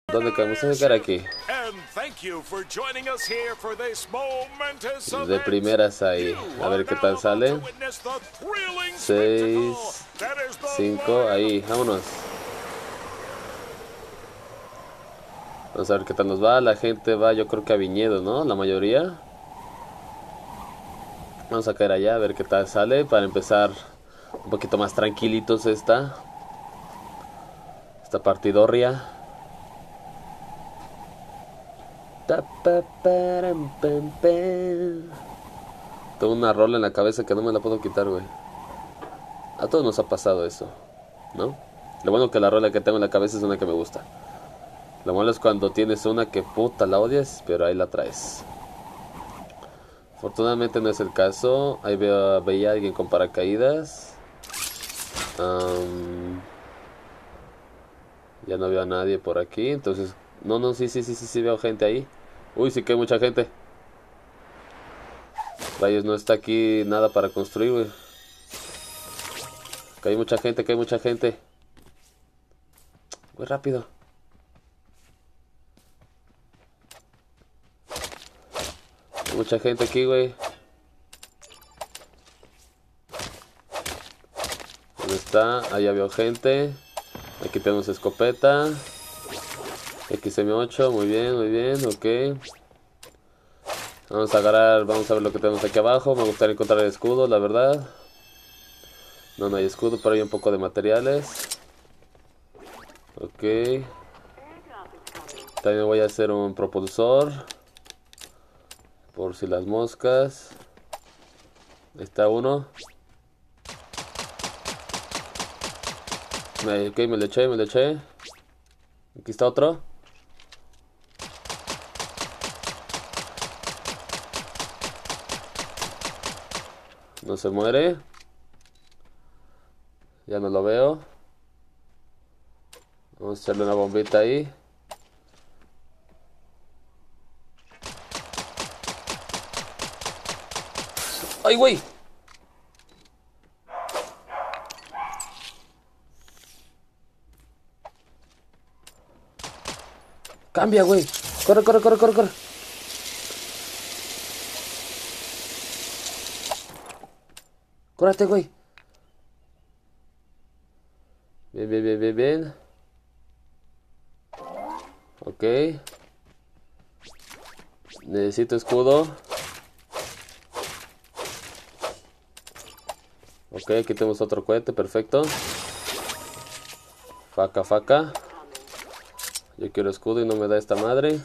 ¿Dónde caemos a llegar aquí? De primeras ahí. A ver qué tal sale. 6, 5, ahí, vámonos. Vamos a ver qué tal nos va. La gente va, yo creo que a viñedos, ¿no? La mayoría. Vamos a caer allá a ver qué tal sale. Para empezar un poquito más tranquilitos esta partidorria. Tengo una rola en la cabeza que no me la puedo quitar, güey. A todos nos ha pasado eso, ¿no? Lo bueno que la rola que tengo en la cabeza es una que me gusta. Lo malo es cuando tienes una que puta la odias, pero ahí la traes. Afortunadamente no es el caso. Ahí veía a alguien con paracaídas. Ya no veo a nadie por aquí. Entonces, no, sí veo gente ahí. Uy, sí que hay mucha gente. Rayos, no está aquí nada para construir, güey. Que hay mucha gente, que hay mucha gente. Muy rápido. Hay mucha gente aquí, güey. ¿Dónde está? Allá veo gente. Aquí tenemos escopeta. XM8, muy bien, ok. Vamos a agarrar, vamos a ver lo que tenemos aquí abajo. Me gustaría encontrar el escudo, la verdad. No hay escudo, pero hay un poco de materiales. Ok. También voy a hacer un propulsor. Por si las moscas. Ahí está uno. Ok, me lo eché. Aquí está otro. No se muere. Ya no lo veo. Vamos a echarle una bombita ahí. ¡Ay, güey! Cambia, güey. Corre. Córrate, güey. Bien. Ok. Necesito escudo. Ok, aquí tenemos otro cohete, perfecto. Faca. Yo quiero escudo y no me da esta madre.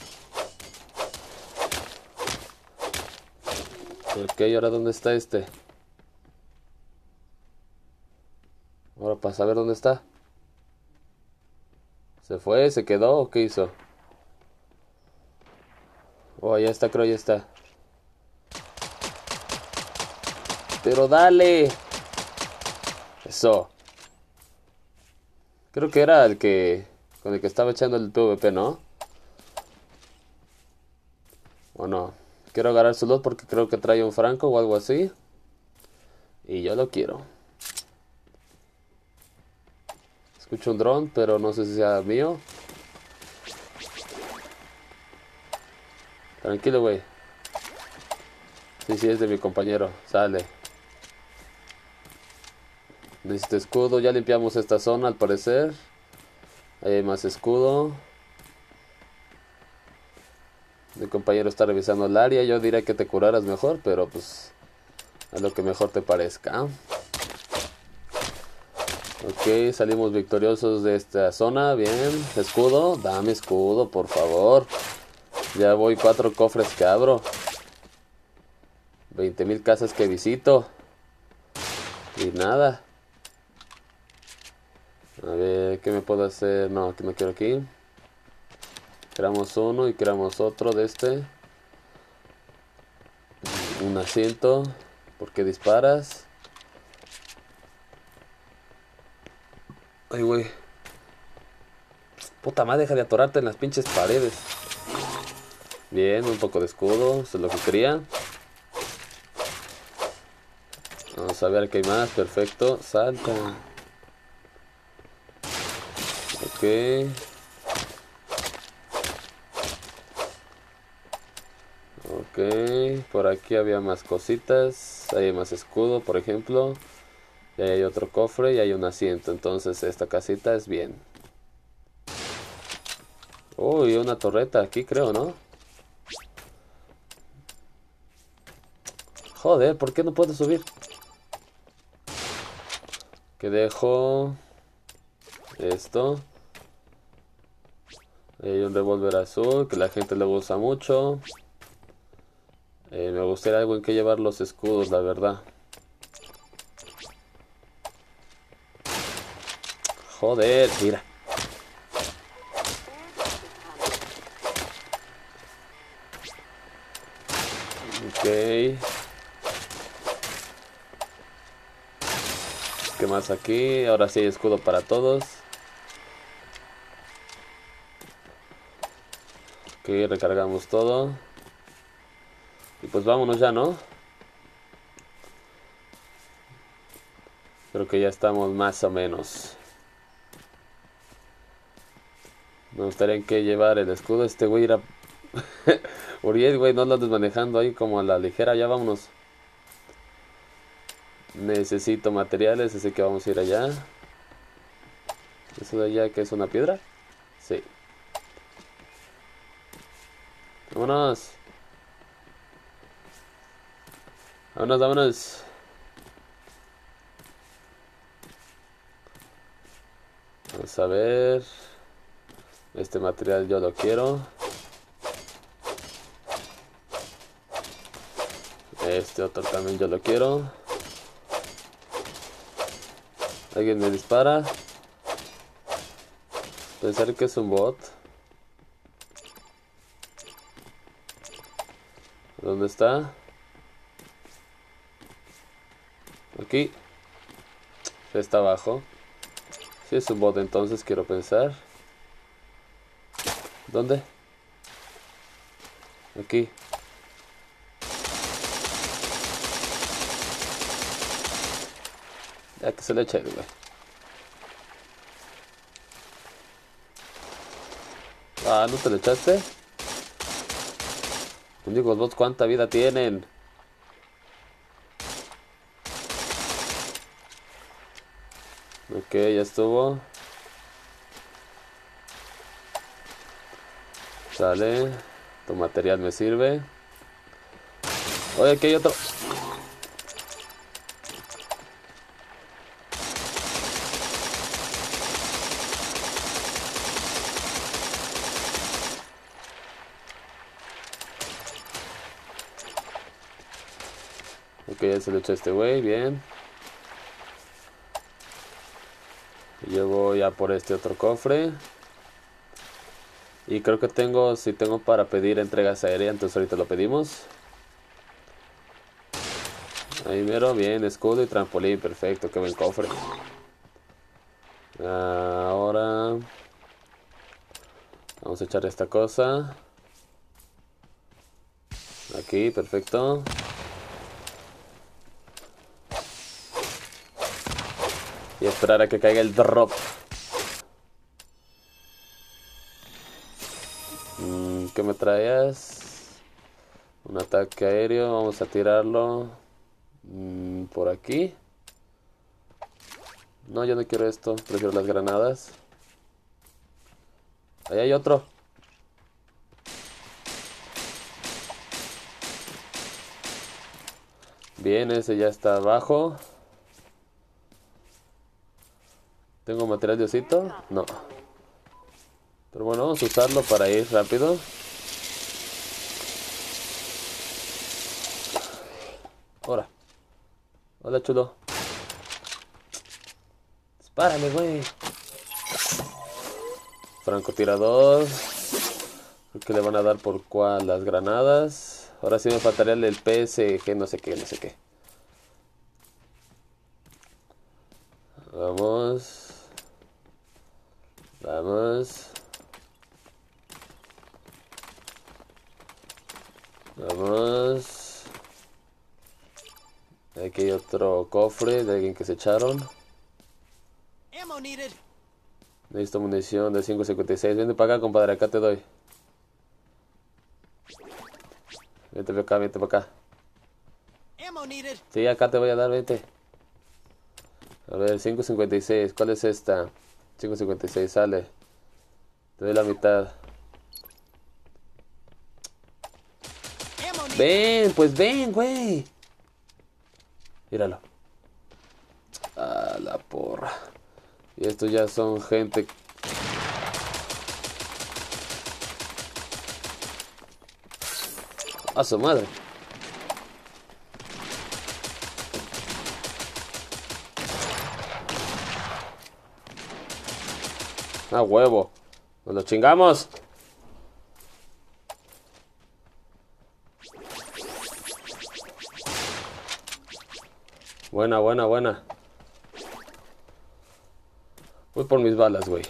Ok, ¿ahora dónde está este? Ahora para saber dónde está. ¿Se fue? ¿Se quedó? ¿O qué hizo? Oh, ya está, creo, ya está. Pero dale. Eso. Creo que era el que... con el que estaba echando el PvP, ¿no? ¿O no? Quiero agarrar su lot porque creo que trae un franco o algo así. Y yo lo quiero. Escucho un dron, pero no sé si sea mío. Tranquilo, güey. Sí, es de mi compañero. Sale. Necesito escudo. Ya limpiamos esta zona, al parecer. Ahí hay más escudo. Mi compañero está revisando el área. Yo diría que te curaras mejor, pero pues a lo que mejor te parezca. Ok, salimos victoriosos de esta zona. Bien, escudo. Dame escudo, por favor. Ya voy 4 cofres que abro. 20,000 casas que visito. Y nada. A ver, ¿qué me puedo hacer? No, que no quiero aquí. Creamos uno y creamos otro de este. Un asiento. ¿Por qué disparas? Ay, güey. Puta madre, deja de atorarte en las pinches paredes. Bien, un poco de escudo. Eso es lo que quería. Vamos a ver qué hay más. Perfecto. Salta. Ok. Ok, por aquí había más cositas. Ahí hay más escudo, por ejemplo. Y ahí hay otro cofre y hay un asiento. Entonces esta casita es bien. Uy, una torreta aquí creo, ¿no? Joder, ¿por qué no puedo subir? Que dejo esto. Hay un revólver azul que la gente le usa mucho. Me gustaría algo en que llevar los escudos, la verdad. Joder, mira. Ok. ¿Qué más aquí? Ahora sí hay escudo para todos. Ok, recargamos todo. Y pues vámonos ya, ¿no? Creo que ya estamos más o menos. Me gustaría en qué llevar el escudo. Este güey era... Uriel, güey, no lo andes manejando ahí como a la ligera. Ya vámonos. Necesito materiales, así que vamos a ir allá. ¿Eso de allá que es una piedra? Sí. Vámonos. Vámonos, vámonos. Vamos a ver. Este material yo lo quiero. Este otro también yo lo quiero. Alguien me dispara. Pensar que es un bot. ¿Dónde está? Aquí. Está abajo. Si es un bot entonces quiero pensar. ¿Dónde? Aquí. Ya que se le eche, güey. Ah, ¿no te le echaste? Digo, bots, ¿cuánta vida tienen? Ok, ya estuvo. Sale. Tu material me sirve. Oye, aquí hay otro. Ok, ya se lo echa este güey, bien. Yo voy a por este otro cofre. Y creo que tengo, si tengo para pedir entregas aéreas, entonces ahorita lo pedimos. Ahí mero, bien, escudo y trampolín, perfecto, qué buen cofre. Ahora vamos a echar esta cosa. Aquí, perfecto. Y esperar a que caiga el drop. ¿Qué me traías? Un ataque aéreo, vamos a tirarlo. Por aquí. No, yo no quiero esto, prefiero las granadas. Ahí hay otro. Bien, ese ya está abajo. ¿Tengo material de osito? No. Pero bueno, vamos a usarlo para ir rápido. Ahora. Hola, chulo. Dispárame, güey. Francotirador. Creo que le van a dar por cuál las granadas. Ahora sí me faltaría el PSG, no sé qué, no sé qué. Vamos. Vamos. Vamos. Aquí hay otro cofre de alguien que se echaron. Necesito munición de 5.56. Vente para acá, compadre, acá te doy. Vente para acá, vente para acá. Sí, acá te voy a dar, vente. A ver, 5.56. ¿Cuál es esta? 5.56, sale. Te doy la mitad. Ven, pues ven, güey. Míralo. Ah, la porra. Y estos ya son gente. A su madre. Ah, huevo. Nos lo chingamos. Buena, buena, buena. Voy por mis balas, güey.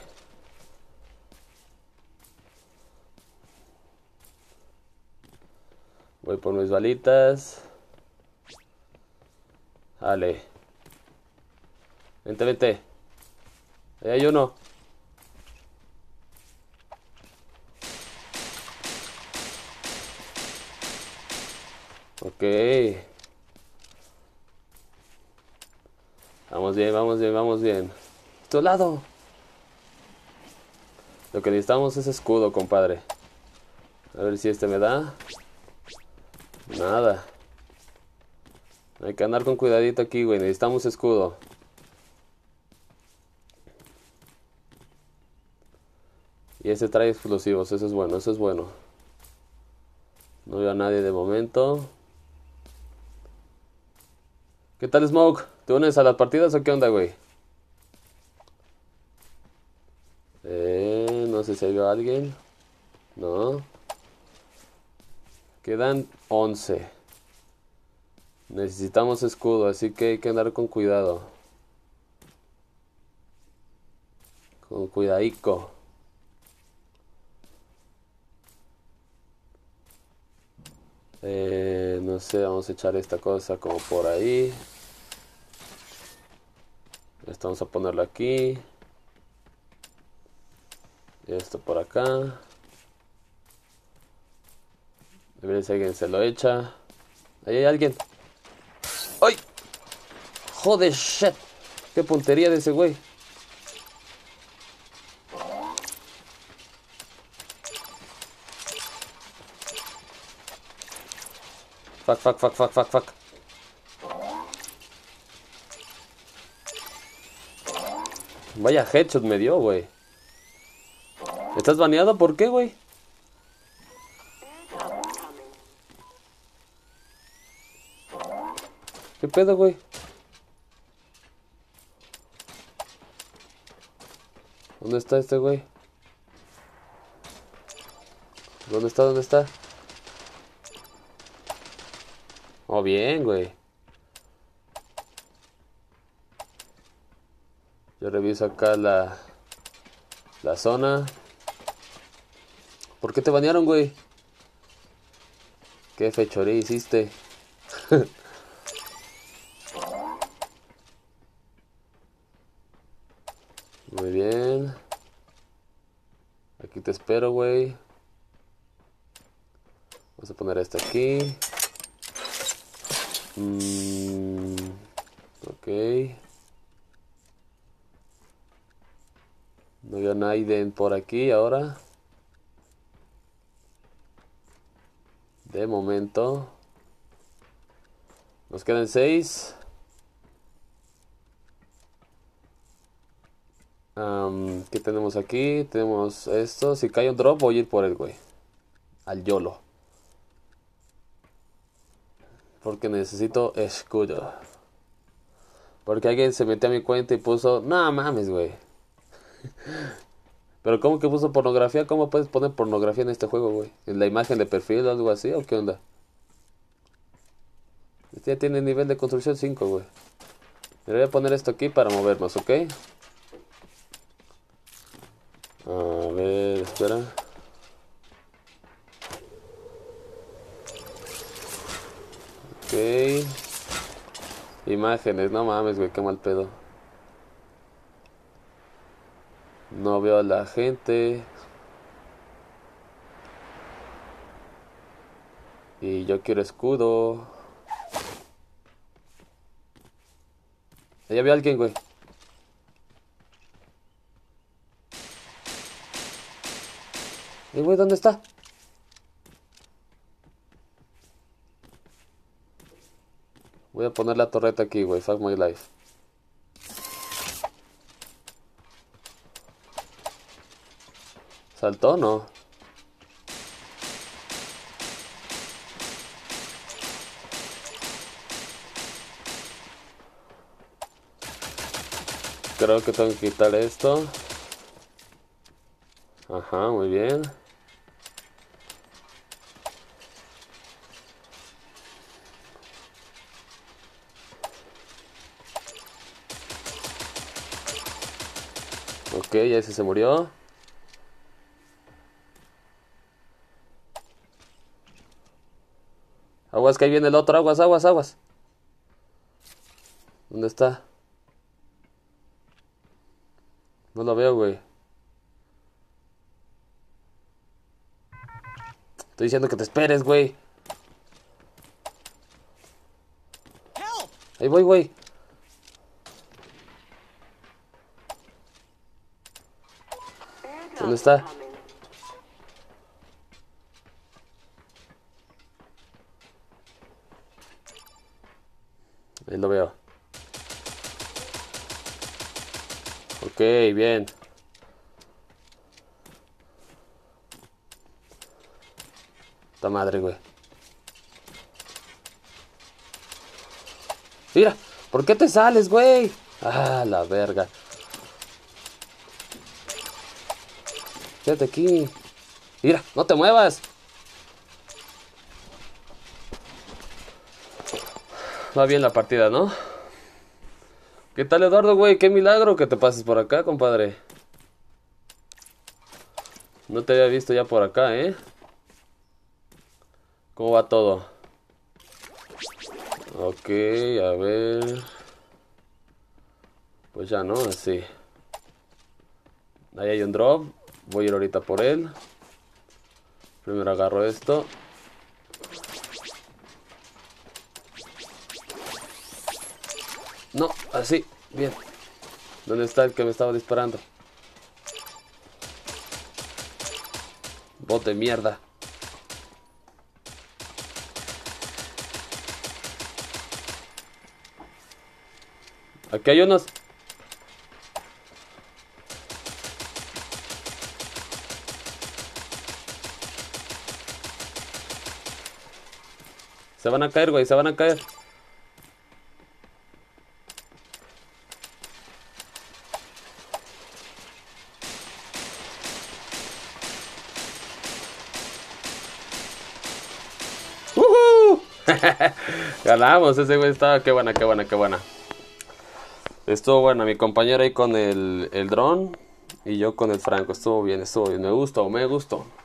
Voy por mis balitas. Dale. Vente, vente. Ahí hay uno. Ok. Vamos bien, vamos bien, vamos bien. Tu lado. Lo que necesitamos es escudo, compadre. A ver si este me da. Nada. Hay que andar con cuidadito aquí, güey. Necesitamos escudo. Y ese trae explosivos. Eso es bueno, eso es bueno. No veo a nadie de momento. ¿Qué tal, Smoke? ¿Te unes a las partidas o qué onda, güey? No sé si hay alguien. No. Quedan 11. Necesitamos escudo, así que hay que andar con cuidado. Con cuidadico. No sé, vamos a echar esta cosa como por ahí. Esto vamos a ponerlo aquí. Esto por acá. A ver si alguien se lo echa. Ahí hay alguien. ¡Ay! ¡Joder, shit! ¡Qué puntería de ese güey! Fuck, fuck, fuck, fuck, fuck, fuck. Vaya headshot me dio, güey. ¿Estás baneado? ¿Por qué, güey? ¿Qué pedo, güey? ¿Dónde está este güey? ¿Dónde está? ¿Dónde está? Oh, bien, güey. Yo reviso acá la zona. ¿Por qué te banearon, güey? ¿Qué fechoría hiciste? Muy bien. Aquí te espero, güey. Vamos a poner esto aquí. Ok. No veo a nadie por aquí ahora. De momento. Nos quedan 6. ¿Qué tenemos aquí? Tenemos esto. Si cae un drop voy a ir por él, güey. Al YOLO. Porque necesito escudo. Porque alguien se metió a mi cuenta y puso... No mames, güey. Pero ¿cómo que puso pornografía? ¿Cómo puedes poner pornografía en este juego, güey? ¿En la imagen de perfil o algo así? ¿O qué onda? Este ya tiene nivel de construcción 5, güey. Le voy a poner esto aquí para movernos, ¿ok? A ver, espera. Ok. Imágenes, no mames, güey, qué mal pedo. No veo a la gente. Y yo quiero escudo. Ahí había alguien, güey. Güey, ¿dónde está? Voy a poner la torreta aquí, güey. Fuck my life. ¿Saltó o no? Creo que tengo que quitar esto. Ajá, muy bien. Ok, ya ese se murió. Aguas, que ahí viene el otro. Aguas, aguas, aguas. ¿Dónde está? No lo veo, güey. Estoy diciendo que te esperes, güey. Ahí voy, güey. ¿Dónde está? Ahí lo veo. Ok, bien. Esta madre, güey. Mira, ¿por qué te sales, güey? Ah, la verga. Quédate aquí. Mira, no te muevas. Va bien la partida, ¿no? ¿Qué tal, Eduardo, güey? Qué milagro que te pases por acá, compadre. No te había visto ya por acá, ¿eh? ¿Cómo va todo? Ok, a ver. Pues ya, ¿no? Así. Ahí hay un drop. Voy a ir ahorita por él. Primero agarro esto. No, así. Bien. ¿Dónde está el que me estaba disparando? Bote mierda. Aquí hay unos. Se van a caer, güey, se van a caer. Ganamos, ese güey estaba. Qué buena, qué buena, qué buena. Estuvo buena, mi compañero ahí con el dron y yo con el franco. Estuvo bien, me gustó, me gustó.